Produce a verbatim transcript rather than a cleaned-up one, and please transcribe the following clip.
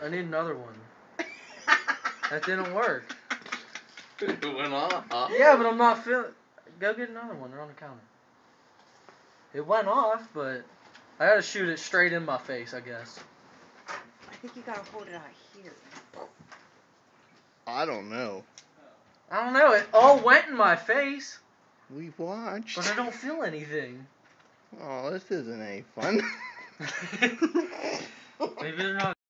I need another one. That didn't work. It went off. Yeah, but I'm not feeling. Go get another one. They're on the counter. It went off, but I gotta shoot it straight in my face, I guess. I think you gotta hold it out here. I don't know. I don't know. It all went in my face. We've watched. But I don't feel anything. Oh, this isn't any fun. Maybe they're not.